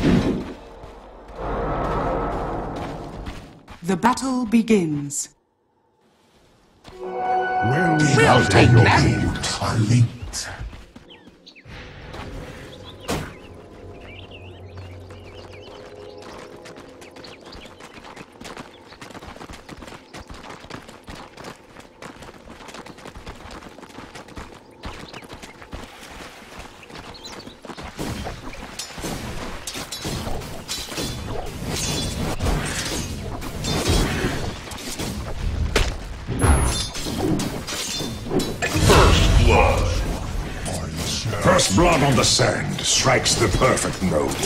The battle begins. We'll take that. Are linked. First blood on the sand strikes the perfect note.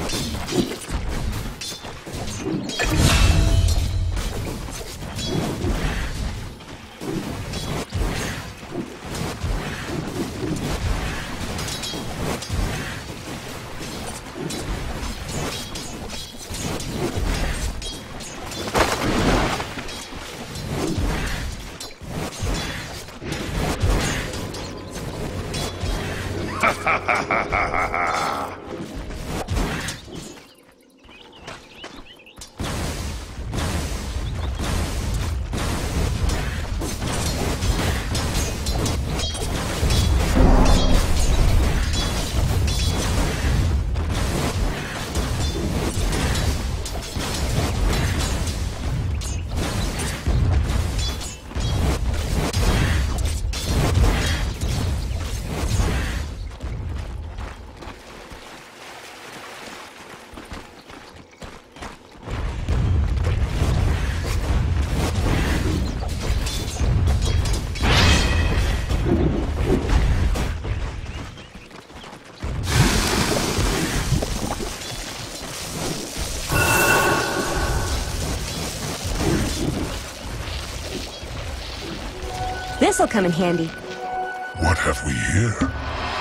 This'll come in handy. What have we here?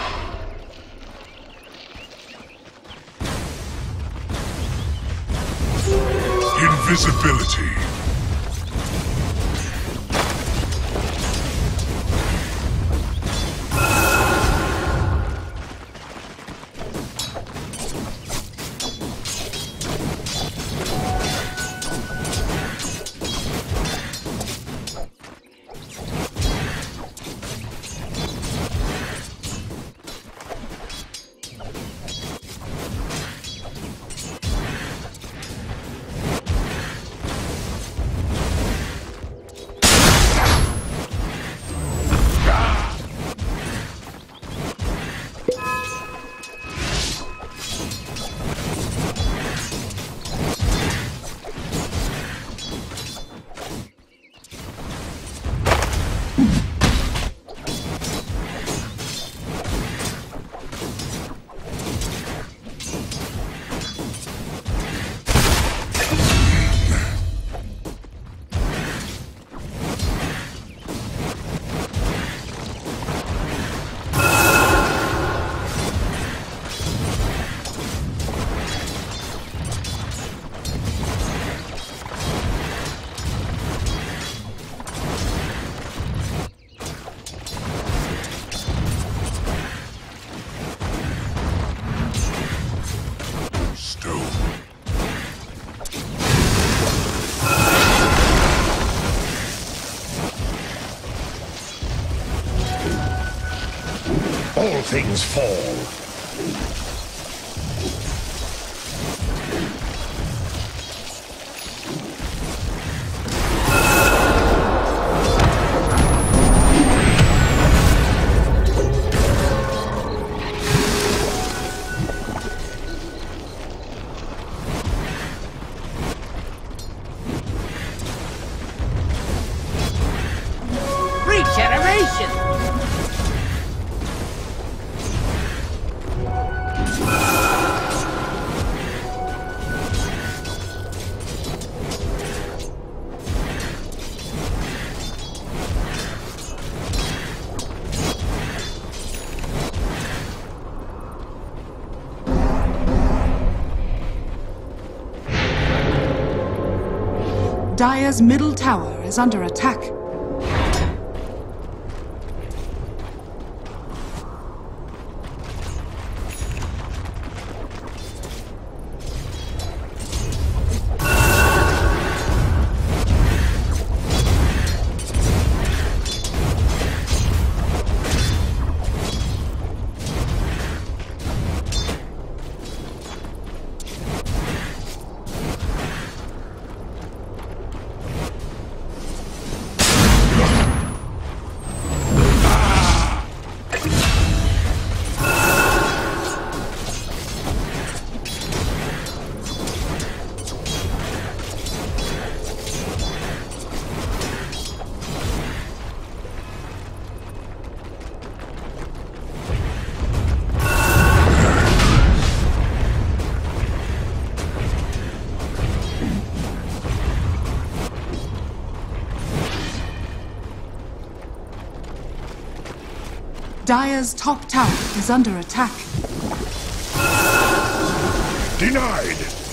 Invisibility. All things fall. Regeneration! Dire's middle tower is under attack. Dire's top tower is under attack. Denied!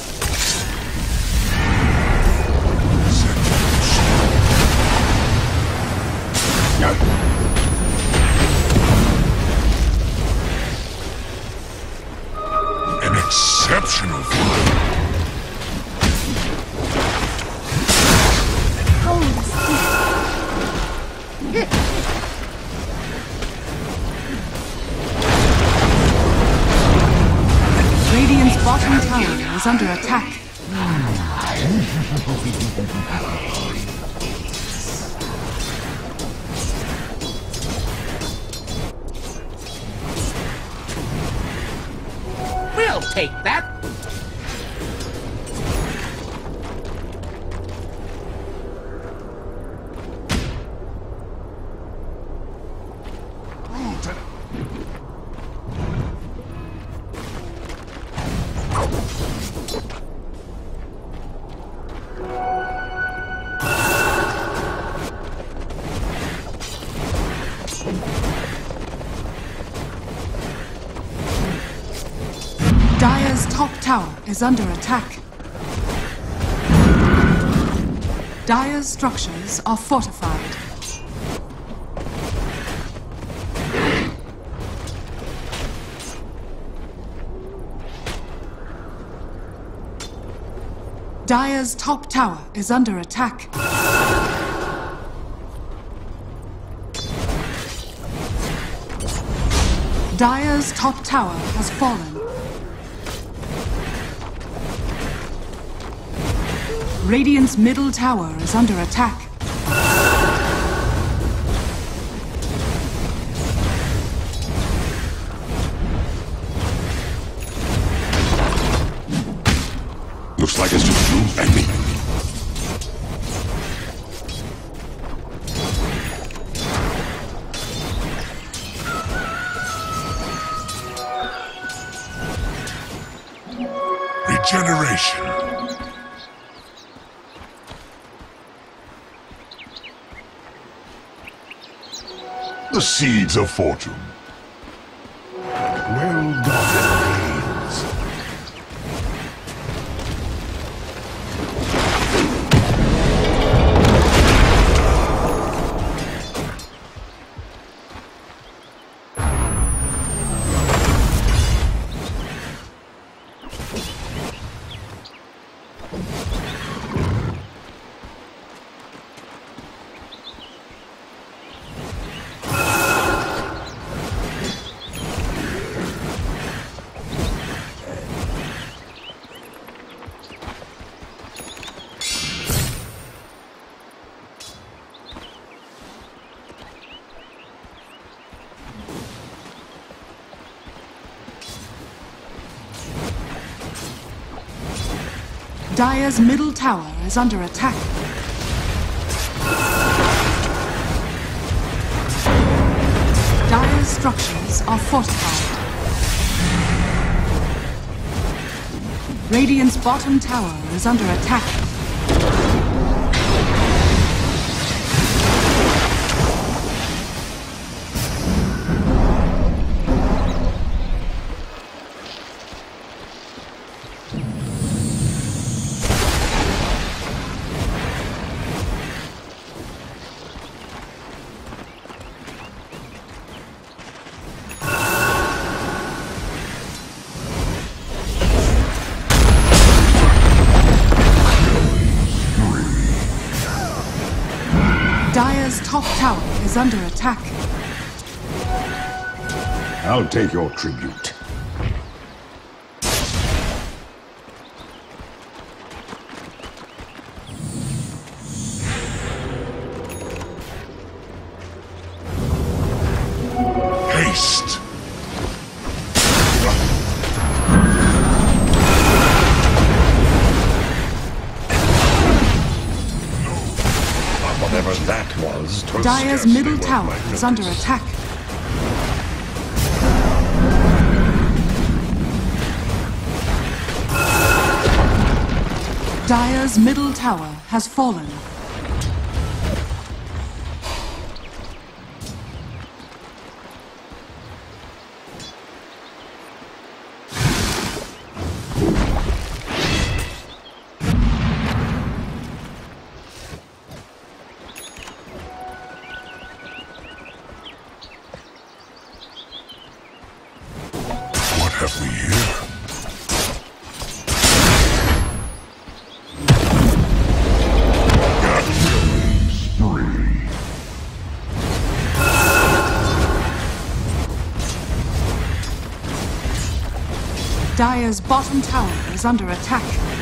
An exceptional fight. Radiant's bottom tower is under attack. We'll take that. Dire's top tower is under attack. Dire's structures are fortified. Dire's top tower is under attack. Dire's top tower has fallen. Radiant's middle tower is under attack. Looks like it's just you and me. Regeneration. The seeds of fortune. Well gotten gains. Dire's middle tower is under attack. Dire's structures are fortified. Radiant's bottom tower is under attack. Dire's top tower is under attack. I'll take your tribute. Haste. Whatever that was, Dire's middle tower is under attack. Dire's middle tower has fallen. Dire's bottom tower is under attack.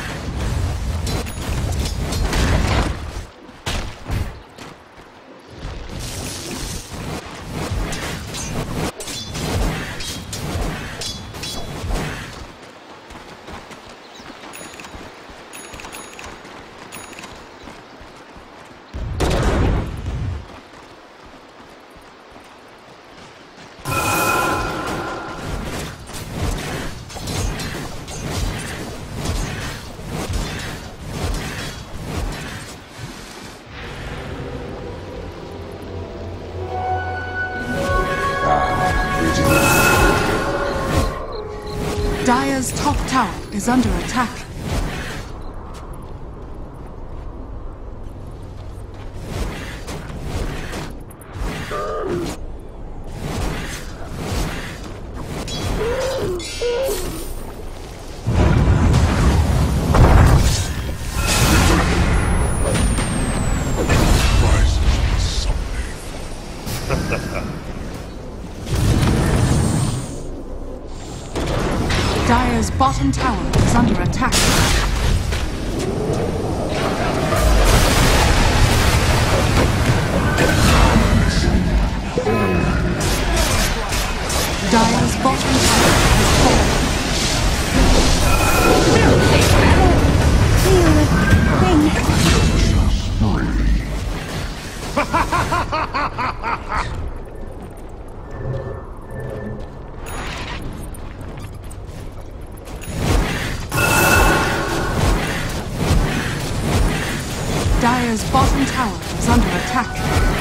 Dire's top tower is under attack. Dire's bottom tower is under attack. Dire's bottom tower has fallen. Dire's bottom tower is under attack.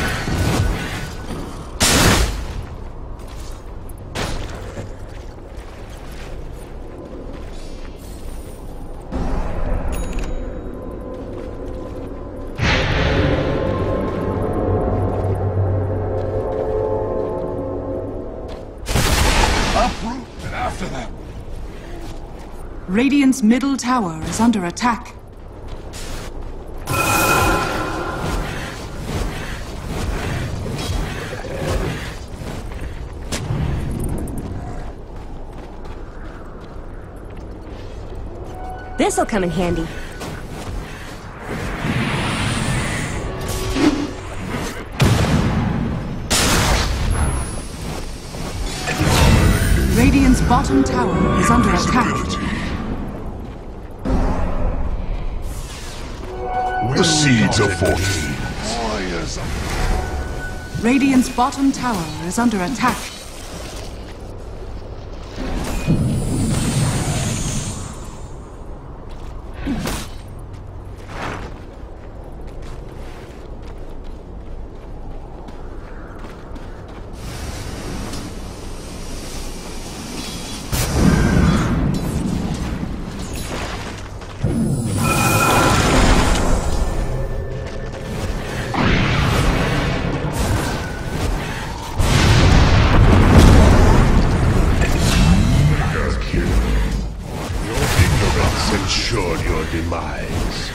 Uproot and after them. Radiant's middle tower is under attack. This'll come in handy. Radiant's bottom tower is under attack. The seeds of fortune. Radiant's bottom tower is under attack. Ensured your demise.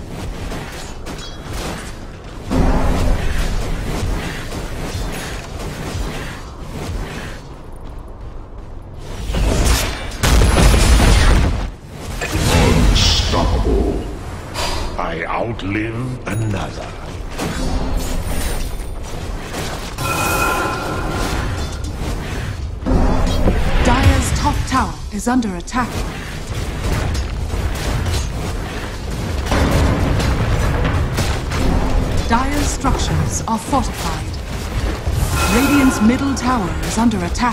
Unstoppable. I outlive another. Dire's top tower is under attack. Dire's structures are fortified. Radiant's middle tower is under attack.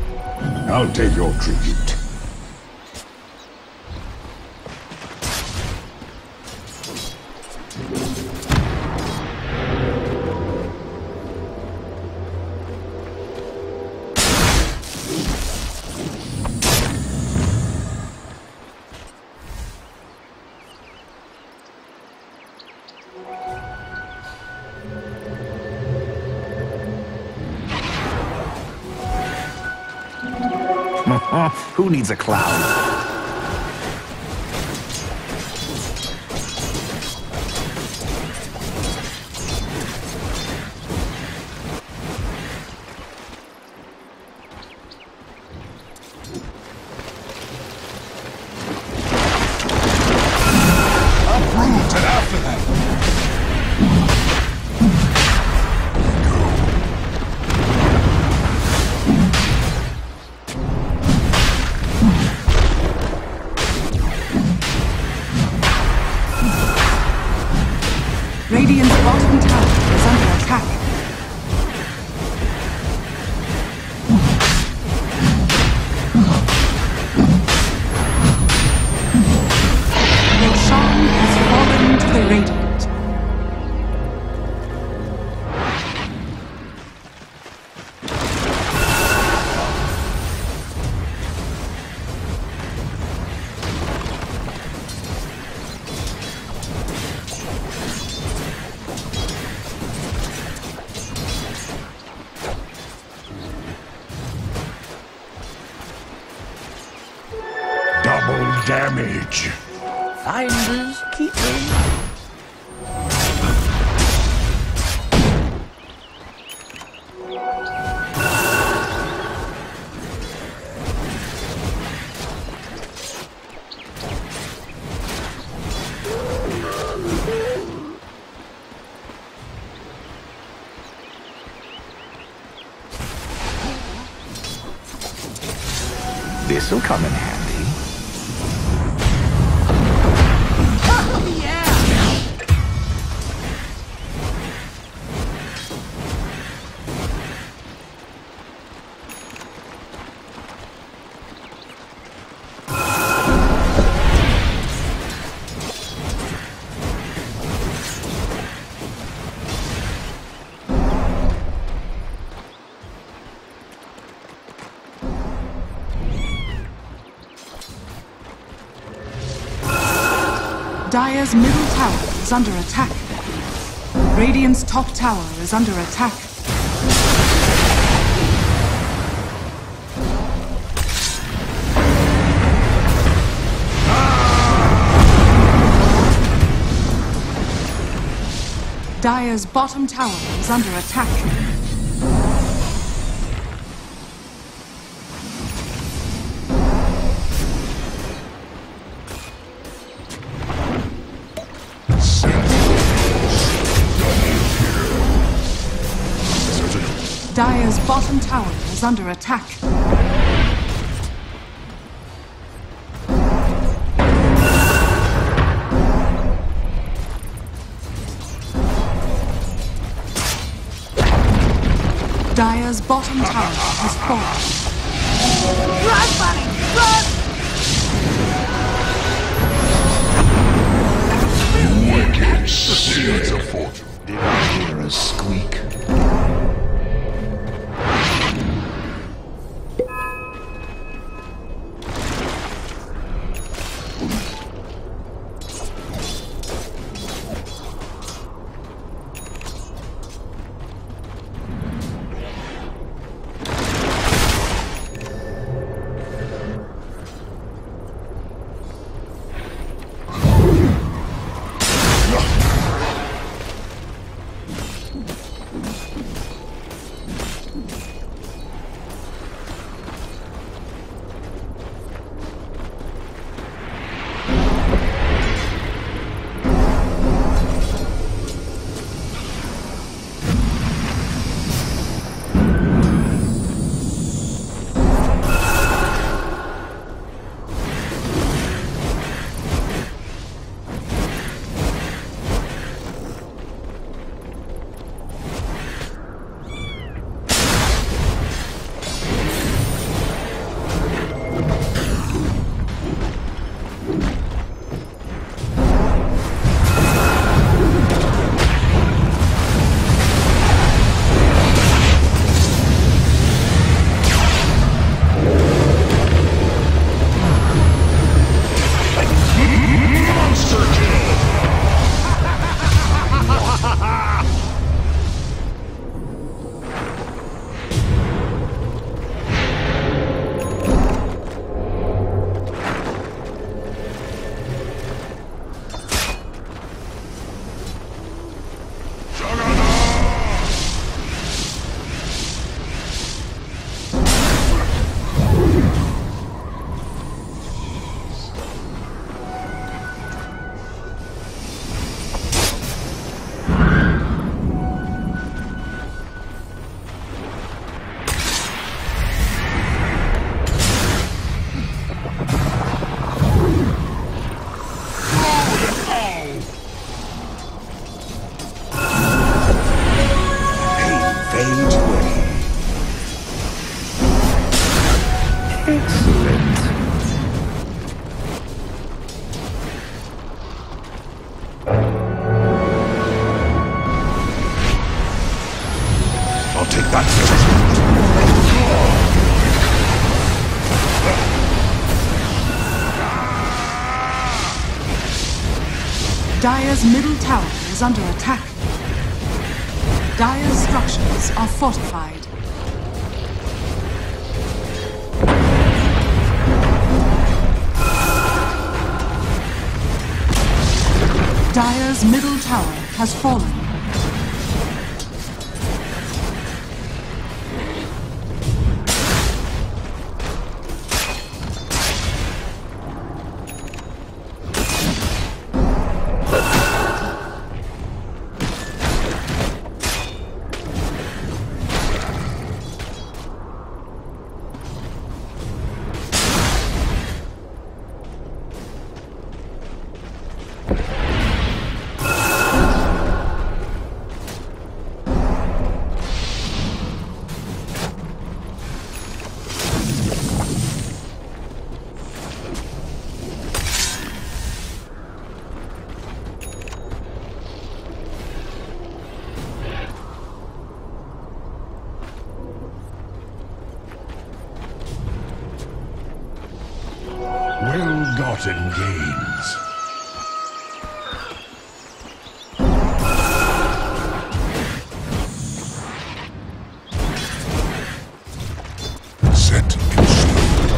I'll take your tribute. Who needs a cloud? Uproot and after them! Radiant's bottom tower is under attack. Roshan has fallen to the Radiant. Double damage. Finders keepers. This'll come in handy. Dire's middle tower is under attack. Radiant's top tower is under attack. Dire's bottom tower is under attack. Dire's bottom tower is under attack. Dire's bottom tower has fallen. Run, buddy! Run! Wicked seeds of fortune. Did I hear a squeak? Dire's middle tower is under attack. Dire's structures are fortified. Dire's middle tower has fallen. Well-gotten gains. Set in stone.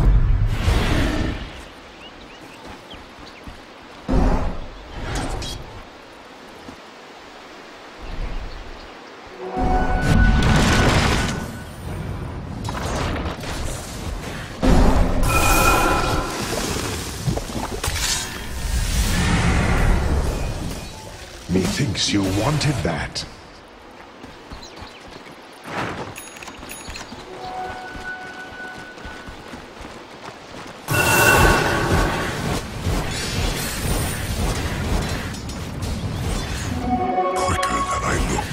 Methinks you wanted that. Quicker than I look.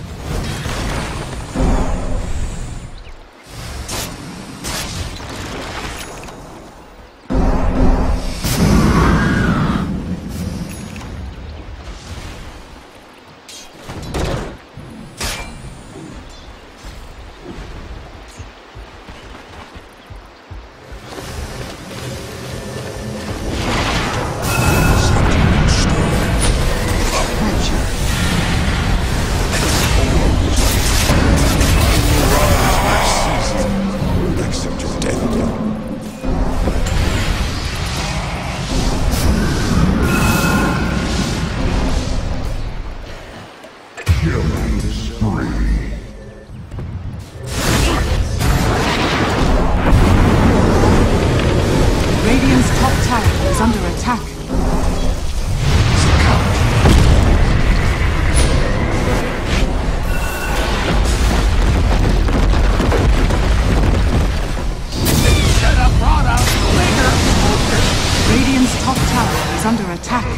Radiant's top tower is under attack. Radiant's top tower is under attack.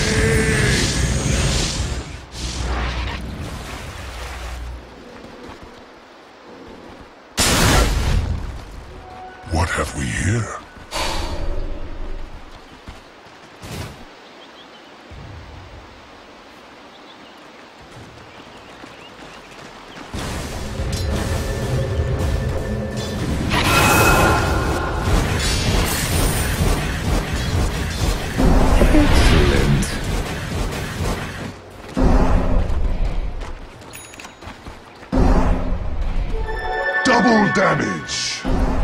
What have we here? Excellent. Double damage!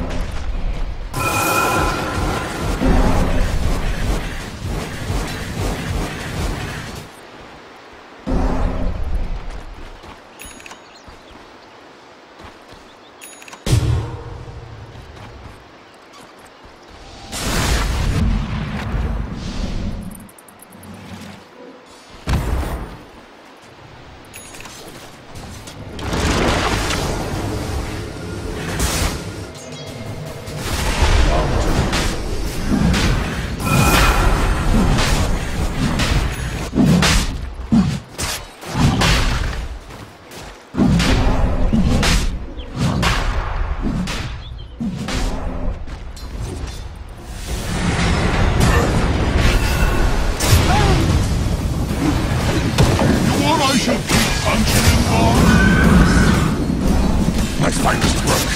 My finest work.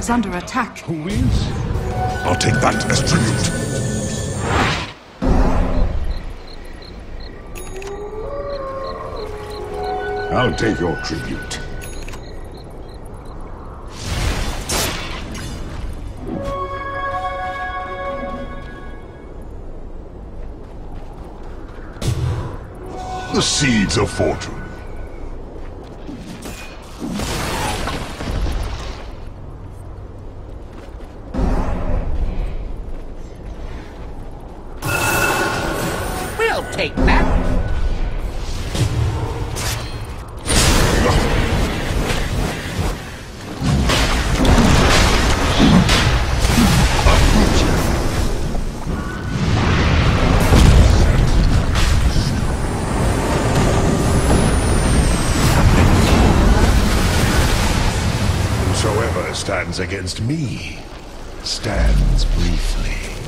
is under attack. Who is? I'll take that as tribute. I'll take your tribute. The seeds of fortune. We'll take that. Whosoever stands against me stands briefly.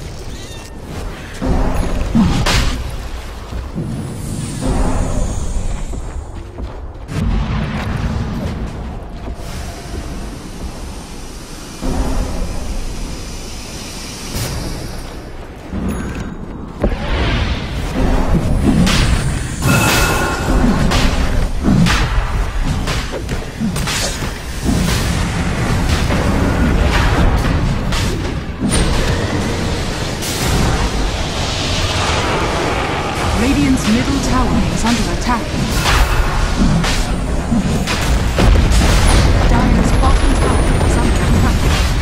Radiant's middle tower is under attack. Dire's bottom tower is under attack.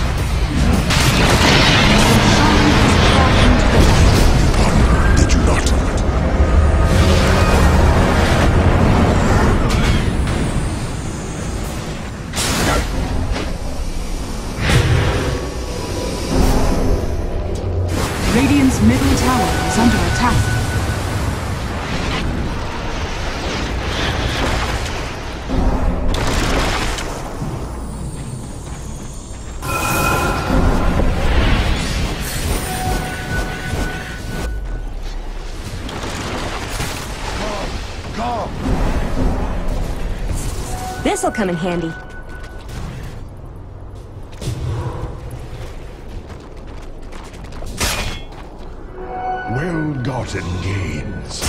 Did you not? Radiant's middle tower is under attack. This'll come in handy. Well-gotten gains.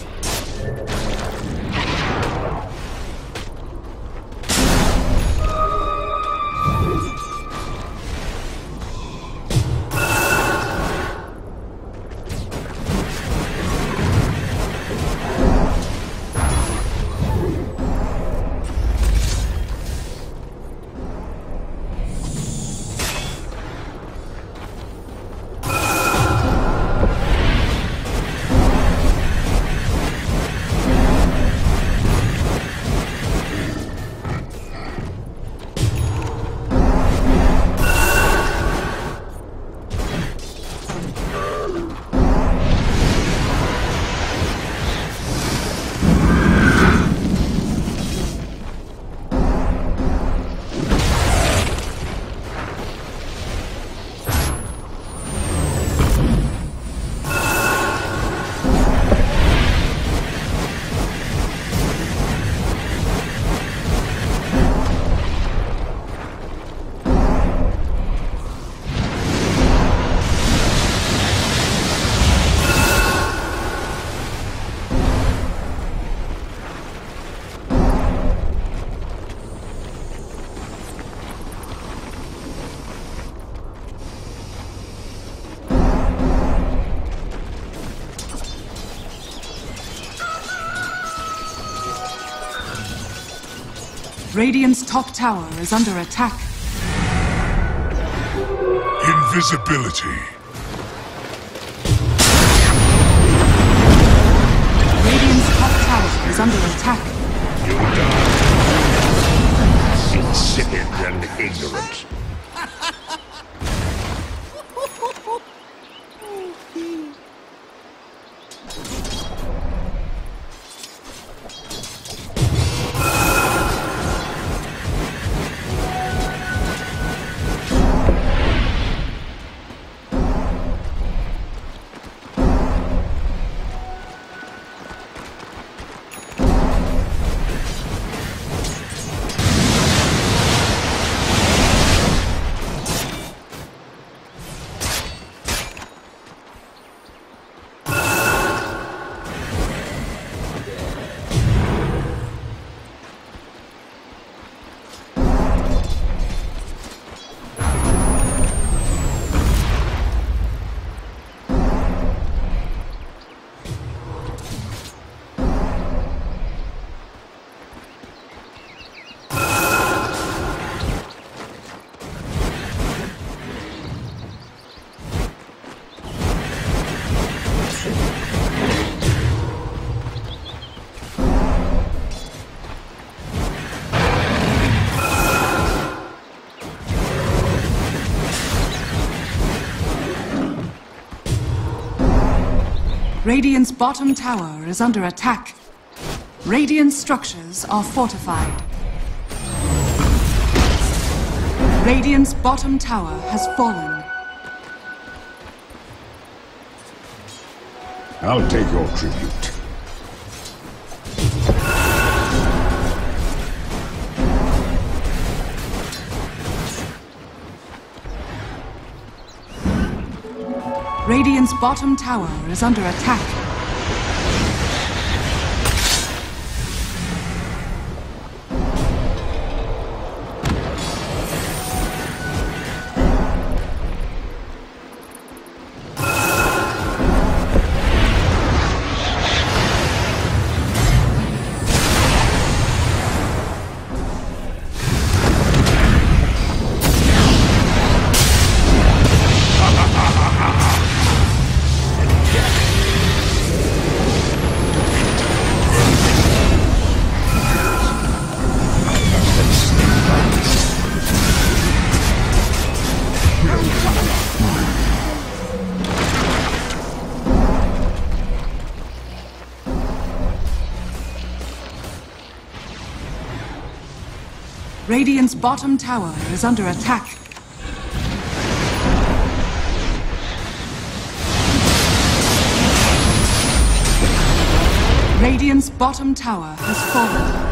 Radiant's top tower is under attack. Invisibility. Radiant's top tower is under attack. You die. Insipid and ignorant. Radiant's bottom tower is under attack. Radiant structures are fortified. Radiant's bottom tower has fallen. I'll take your tribute. Radiant's bottom tower is under attack. Radiant's bottom tower is under attack. Radiant's bottom tower has fallen.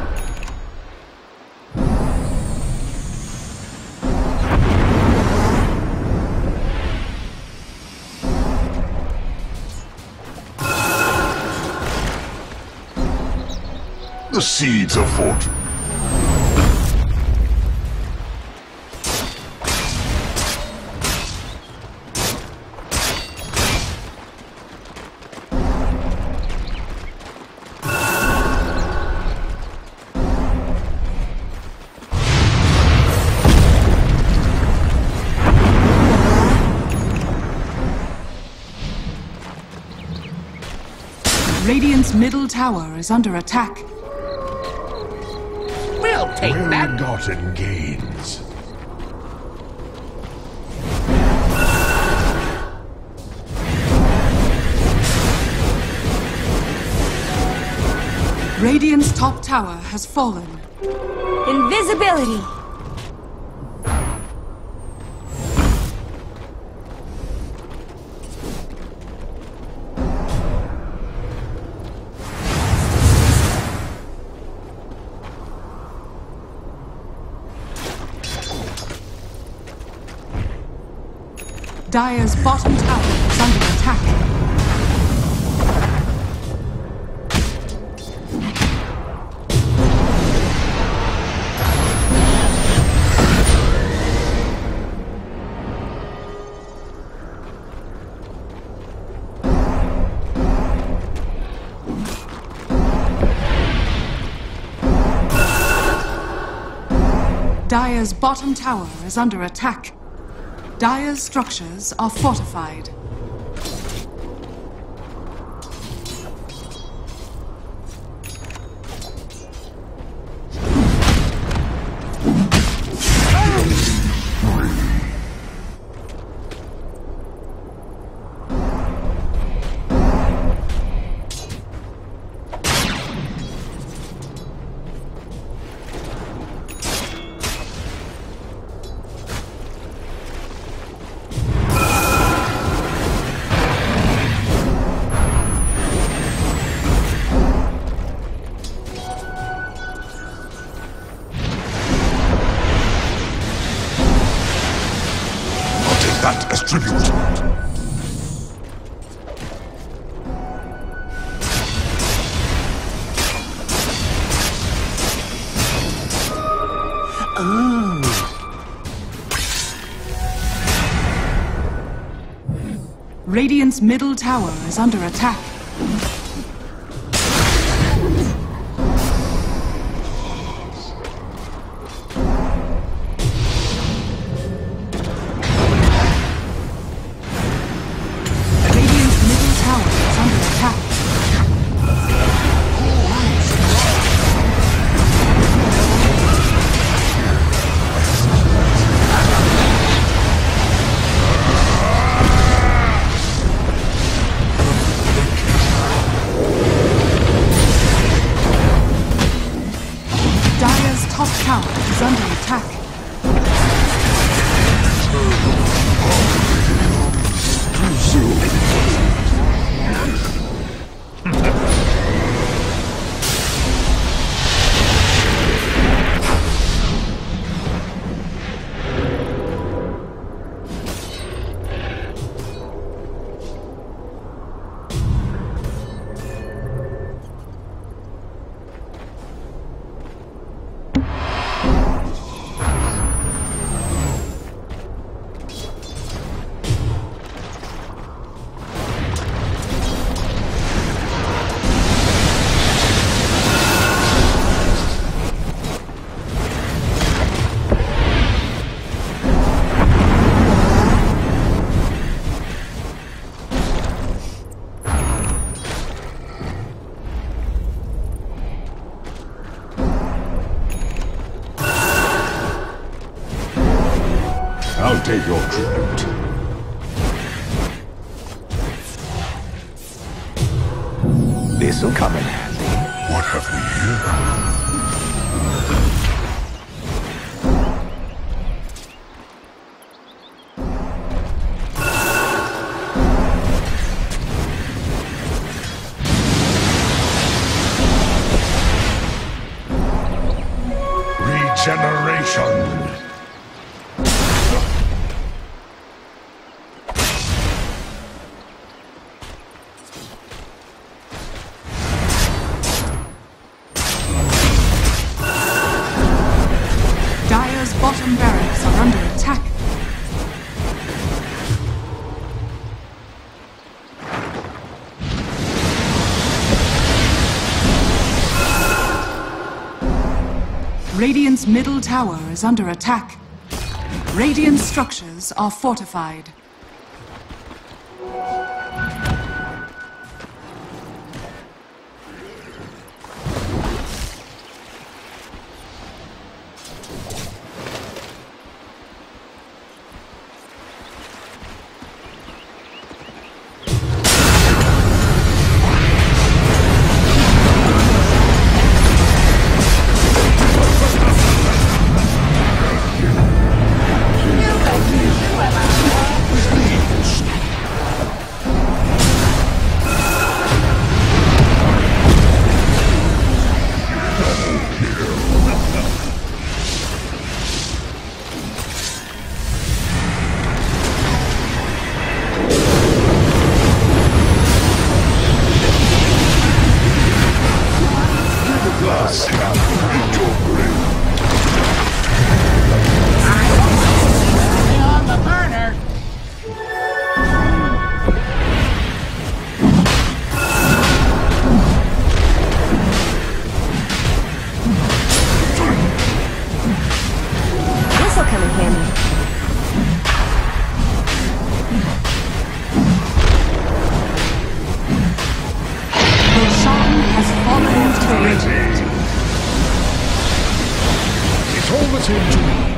The seeds of fortune. Radiant's middle tower is under attack. We'll take that. Well-gotten gains. Radiant's top tower has fallen. Invisibility! Dire's bottom tower is under attack. Dire's bottom tower is under attack. Dire's structures are fortified. That as tribute. Radiant's middle tower is under attack. tower is under attack. I'll take your tribute. This'll come in handy. What have we here? Regeneration. Dire's bottom barracks are under attack. Radiant's middle tower is under attack. Radiant structures are fortified. This'll come in handy. Roshan has fallen to Radiant. It's all the same to me.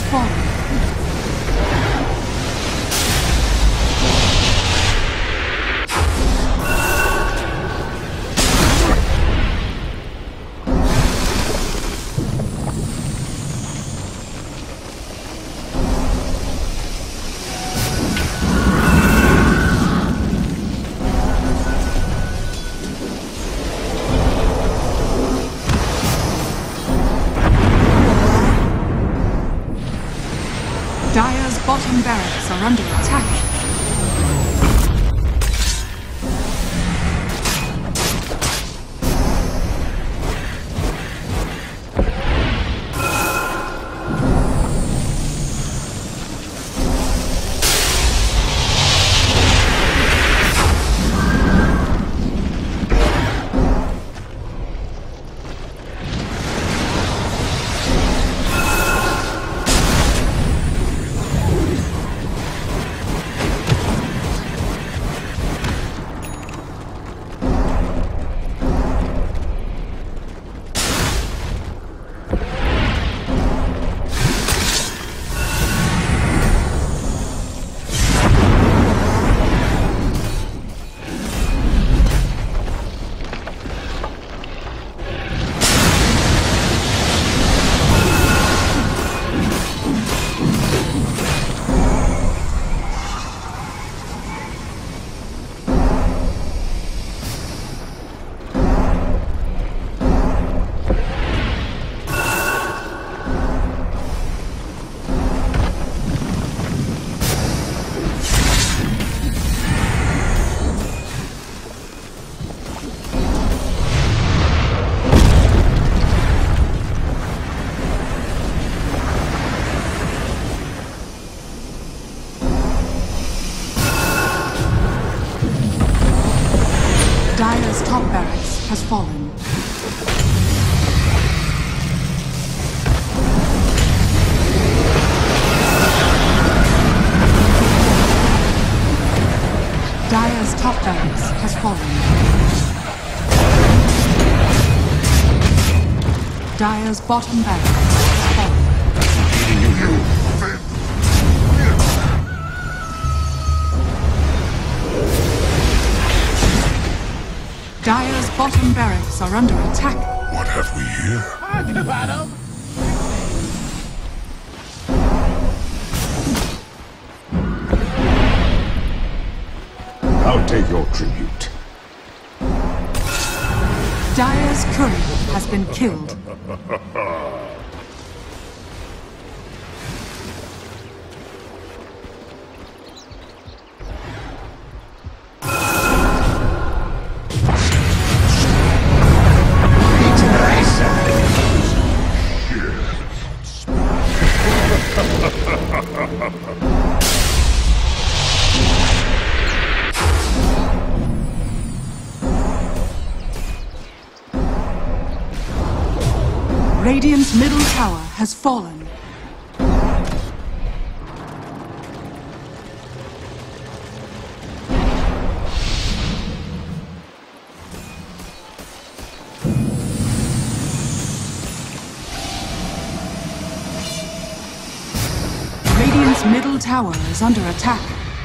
fallen. Dire's bottom barracks are under attack. Dire's top barracks has fallen. Dire's top barracks has fallen. Dire's bottom barracks has fallen. Dire's bottom barracks are under attack. What have we here? I'll take your tribute. Dire's courier has been killed. Radiant's middle tower has fallen. Radiant's middle tower is under attack.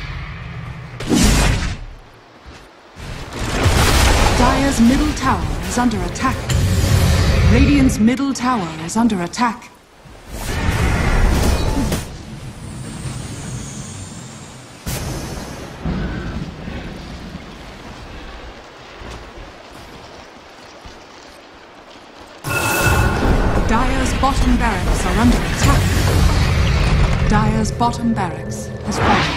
Dire's middle tower is under attack. Radiant's middle tower is under attack. Dire's bottom barracks are under attack. Dire's bottom barracks has fallen.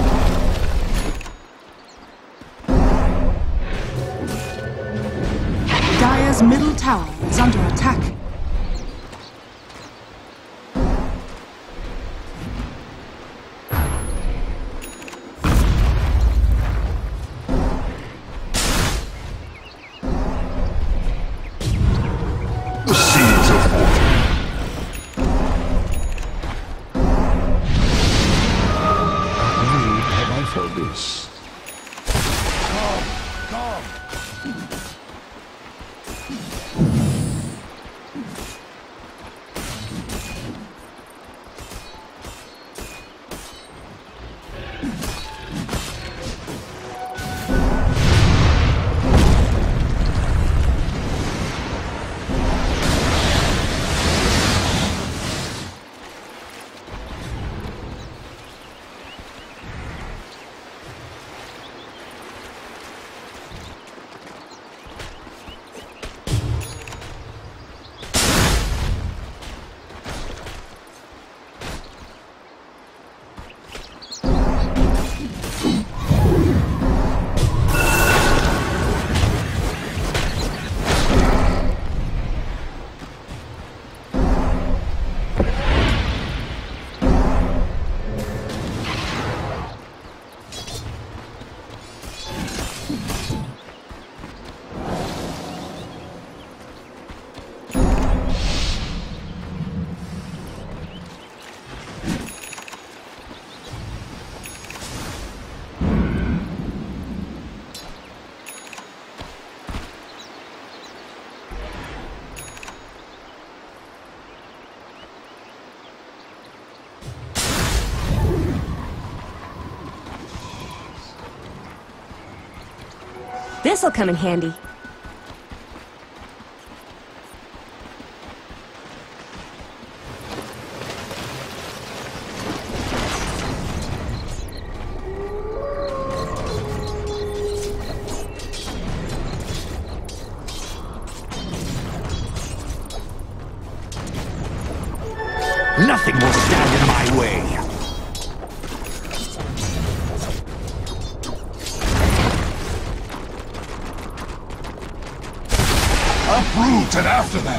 Dire's middle tower is under attack. The seeds of water. Need have I for this? This'll come in handy. Nothing will stand in my way. Uproot and after them!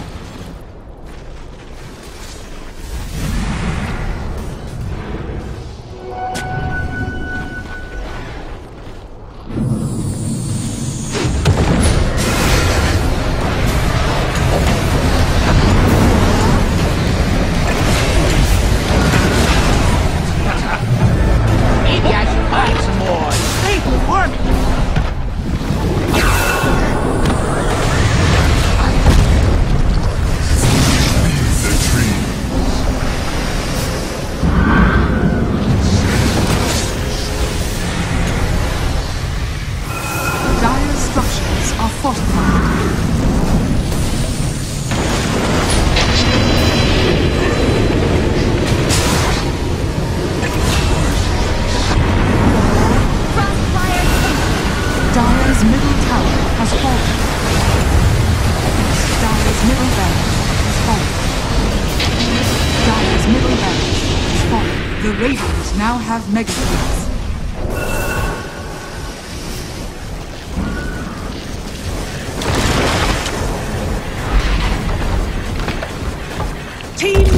Maybe I should find some more stable work. The tree. Dire's structures are fortified. Dire's middle tower has fallen. Dire's middle barracks has fallen. Dire's middle barracks has fallen. The Radiant now have mega kills. Team